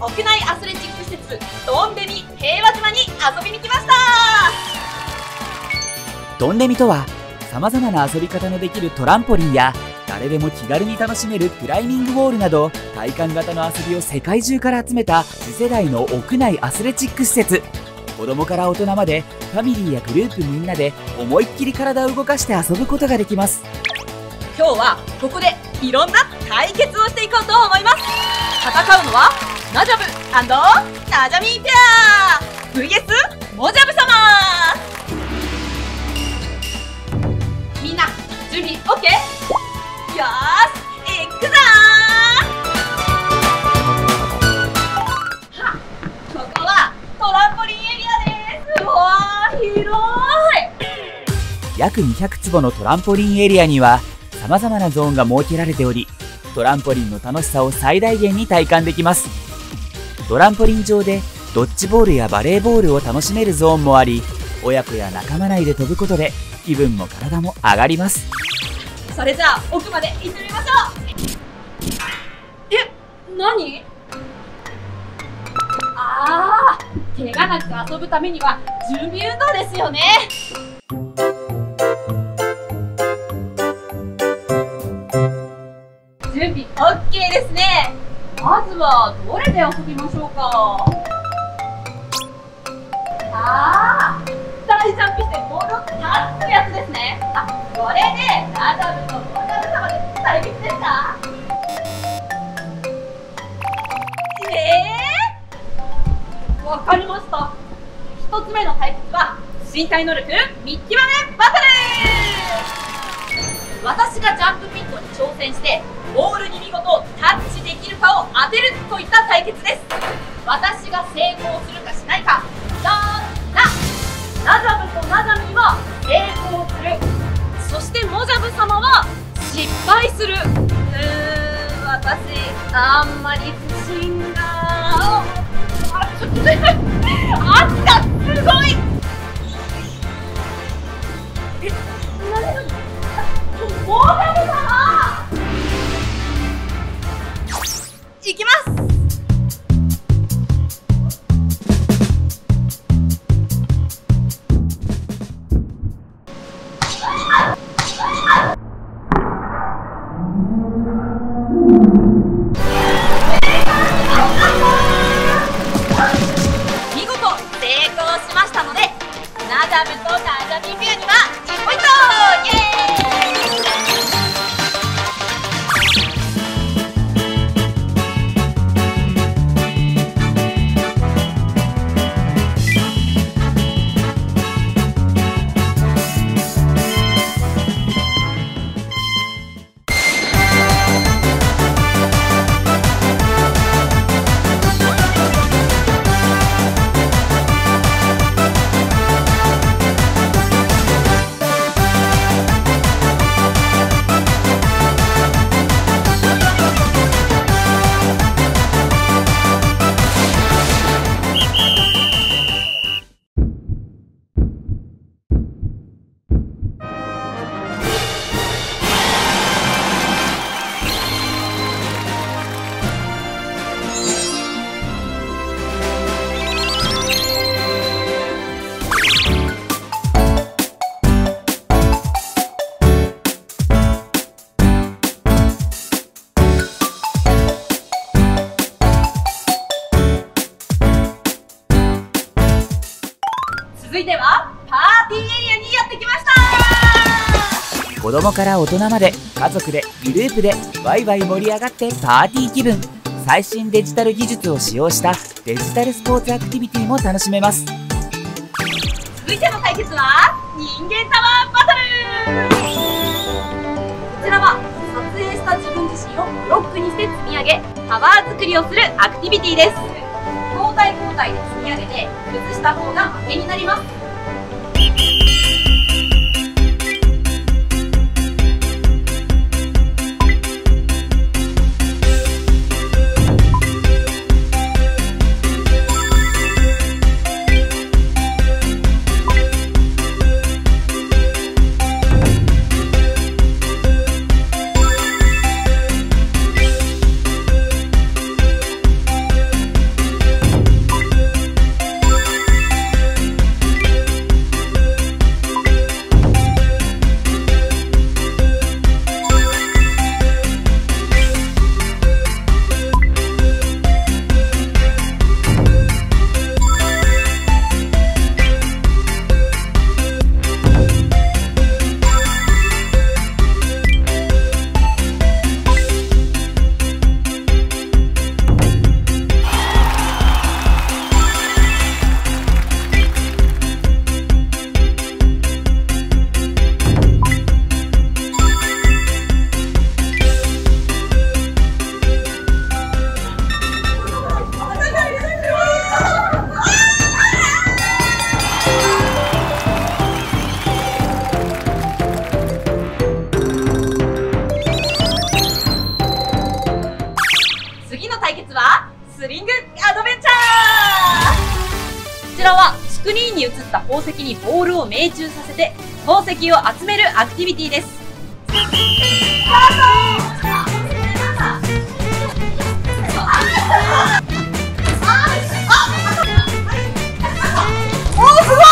屋内アスレチック施設ドンデミ平和島に遊びに来ました。 ドンデミとはさまざまな遊び方のできるトランポリンや誰でも気軽に楽しめるクライミングウォールなど体感型の遊びを世界中から集めた次世代の屋内アスレチック施設。子供から大人までファミリーやグループみんなで思いっきり体を動かして遊ぶことができます。 今日はここでいろんな対決をしていこうと思います。戦うのはナジャブ&ナジャミーペア VS モジャブ様。みんな準備 OK？ よーし、行くぞー。ここはトランポリンエリアです。うわー、広い。 約200坪のトランポリンエリアにはさまざまなゾーンが設けられており、トランポリンの楽しさを最大限に体感できます。トランポリン上でドッジボールやバレーボールを楽しめるゾーンもあり、親子や仲間内で飛ぶことで気分も体も上がります。 それじゃあ奥まで行ってみましょう。何？怪我なく遊ぶためには準備運動ですよね。準備 OK ですね。まずはどれで遊びましょうか。大ジャンプしてボールをタッチするやつですね。これでナダルとモジャブ様で対決ですか？わかりました。一つ目の対決は身体能力見極めバトル。私がジャンプピットに挑戦してボールに見事タッチできるかを当てるといった対決です。私が成功するかしないか、どんなナジャブとナジャミは成功する、そしてモジャブ様は失敗する。私あんまり自信がちょっとすごい。モジャブ様いきます。見事成功しましたので、ナダルとナジャミペアには1ポイント。イエーイ。続いてはパーティーエリアにやってきました。 子供から大人まで家族でグループでワイワイ盛り上がってパーティー気分。最新デジタル技術を使用したデジタルスポーツアクティビティも楽しめます。 続いての対決は人間タワーバトル。こちらは撮影した自分自身をブロックにして積み上げタワー作りをするアクティビティです。交代交代で積み上げて崩した方が負けになります。 対決はスリングアドベンチャー。こちらはスクリーンに映った宝石にボールを命中させて宝石を集めるアクティビティです。おー、すごい。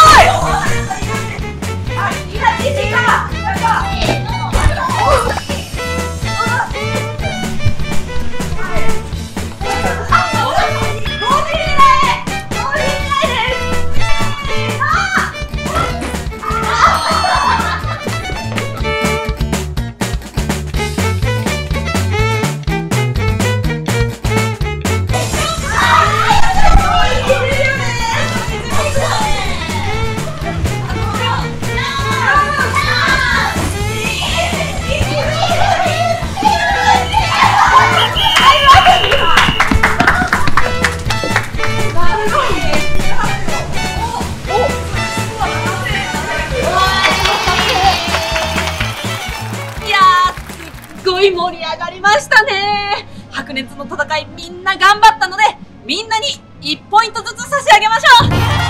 盛り上がりましたね。白熱の戦い、みんな頑張ったので、みんなに1ポイントずつ差し上げましょ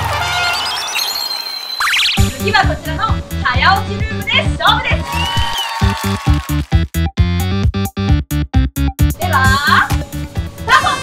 う。次はこちらの早押しルームで勝負です。ではスタート。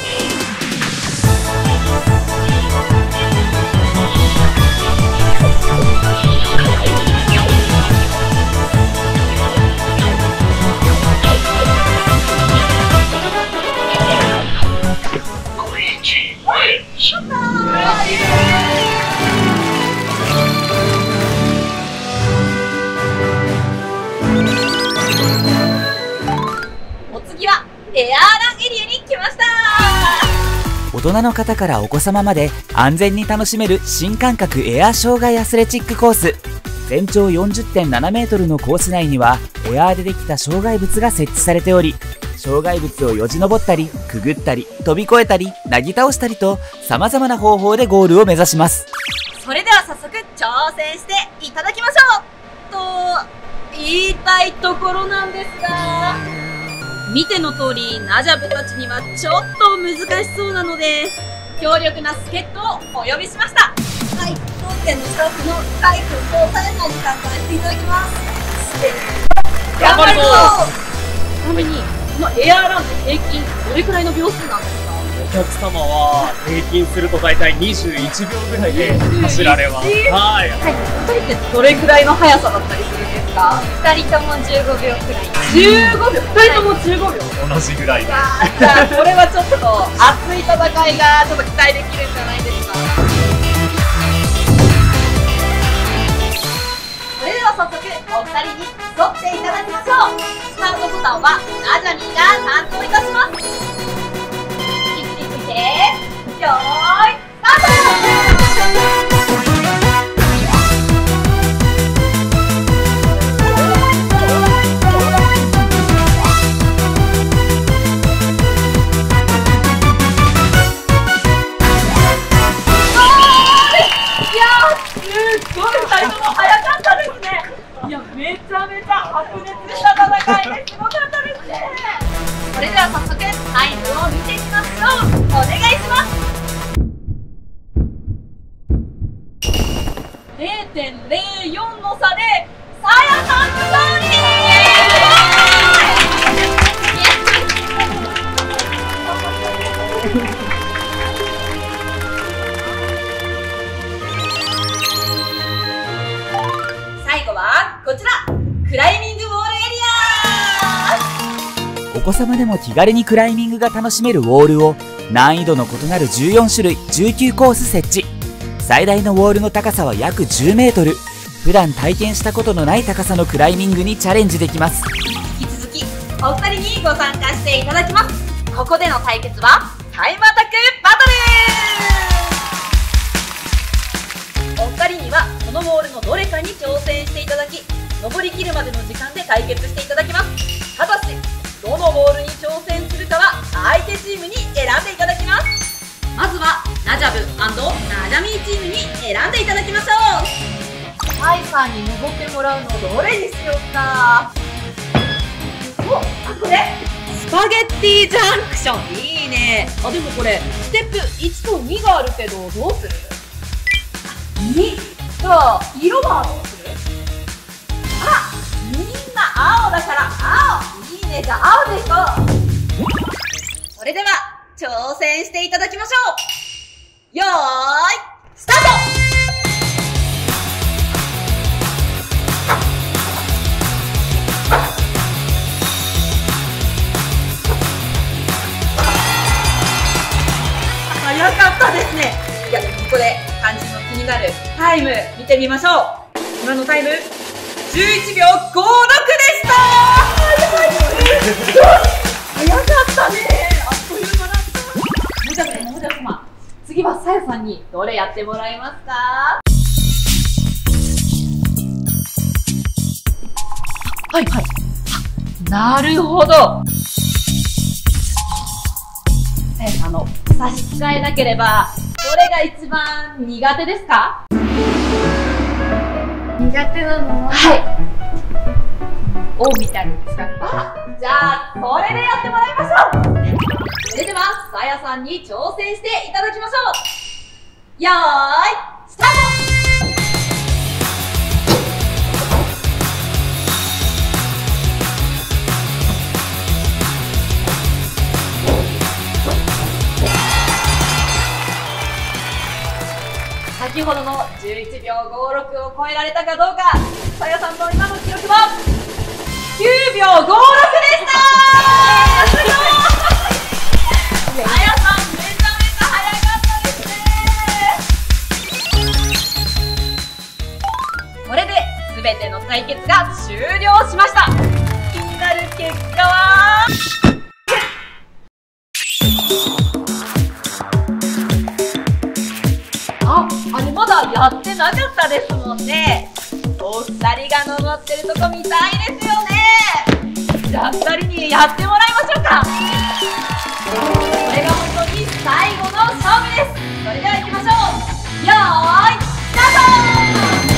お次はエアーランエリアに来ました。 大人の方からお子様まで安全に楽しめる新感覚エア障害アスレチックコース。全長 40.7 メートルのコース内にはエアーでできた障害物が設置されており、障害物をよじ登ったりくぐったり飛び越えたりなぎ倒したりと様々な方法でゴールを目指します。 それでは早速挑戦していただきましょうと言いたいところなんですが、見ての通りナジャブたちにはちょっと難しそうなので、強力な助っ人をお呼びしました。はい、当店のスタッフのカイ君とサヤナに参加していただきます。頑張るぞ。ちなみにこのエアーランの平均どれくらいの秒数なんですか？ お客様は平均すると大体21秒ぐらいで走られます。はい。 2人ってどれくらいの速さだったりするんですか？2人とも15秒くらい。15秒？2人とも15秒？ 同じぐらいで。 じゃあこれはちょっと熱い戦いがちょっと期待できるんじゃないですか？それでは早速お二人に競っていただきましょう。スタートボタンはナジャミーが担当いたします。位置についてよーいスタート。めちゃめちゃ白熱した戦いですごかったですね。それでは早速タイムを見ていきましょう。お願いします。0.04 の差でさやさんの勝利。最後はこちら、クライミングウォールエリア。 お子様でも気軽にクライミングが楽しめるウォールを難易度の異なる14種類19コース設置。最大のウォールの高さは約10メートル。普段体験したことのない高さのクライミングにチャレンジできます。 引き続きお二人にご参加していただきます。ここでの対決はタイムアタックバトル。お二人にはこのウォールのどれかに挑戦していただき、登りきるまでの時間で対決していただきます。ただしどのウォールに挑戦するかは相手チームに選んでいただきます。まずはナジャブ&ナジャミーチームに選んでいただきましょう。ハイさんに登ってもらうのどれにしようか。お、これスパゲッティジャンクション。いいね。あ、でもこれステップ1と2があるけど、どうする？2。じゃあ色はどうする？あ、みんな青だから青。いいね。じゃあ青でいこう。それでは挑戦していただきましょう。よーいスタート。早かったですね。いや、ここで肝心の気になるタイム見てみましょう。今のタイム11秒56でした。早かったね。あっという間だった。もじゃくん、もじゃくま、次はさやさんにどれやってもらえますか？はいはい。なるほど。さやさん差し支えなければ、どれが一番苦手ですか？ 苦手なのは、 はい。Oみたいなんですか？あ、じゃあ、それでやってもらいましょう。それでは、さやさんに挑戦していただきましょう。よーい、スタート！先ほどの11秒56を超えられたかどうか、さやさんの今の記録は9秒56でした。すごい。さやさんめちゃめちゃ早かったですね。これで全ての対決が終了しました。気になる結果はあれまだやってなかったですもんね。お二人が登ってるとこ見たいですよね。じゃあ2人にやってもらいましょうか。これが本当に最後の勝負です。それでは行きましょう。よーいスタート。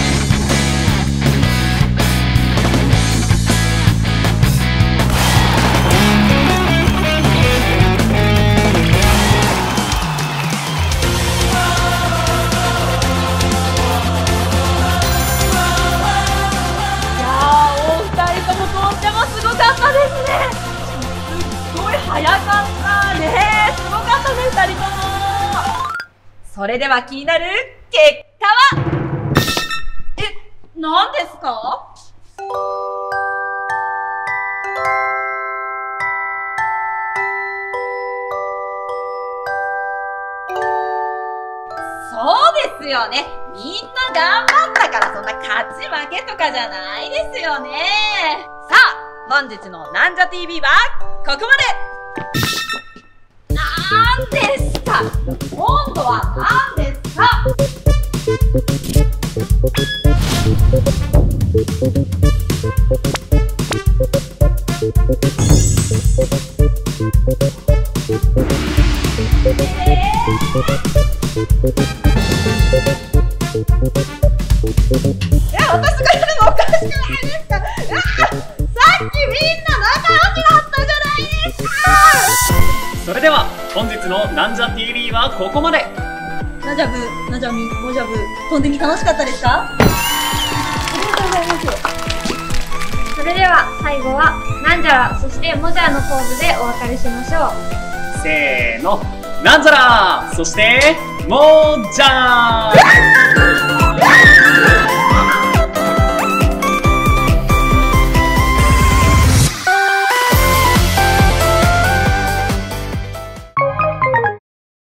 早かったね。すごかったね、2人とも。それでは気になる結果は何ですか？そうですよね。みんな頑張ったから、そんな勝ち負けとかじゃないですよね。さあ、本日のなんじゃ TV はここまで。なんですか？今度は何ですか？私がやるのおかしくないですか？さっきみんな仲良しだったじゃないですか。 それでは本日のなんじゃ TV はここまで。 ナジャブ、ナジャミ、モジャブ、飛んでみ楽しかったですか？ありがとうございます。 それでは最後はなんじゃら、そしてもじゃのポーズでお別れしましょう。 せーの、なんじゃら、そしてもじゃー。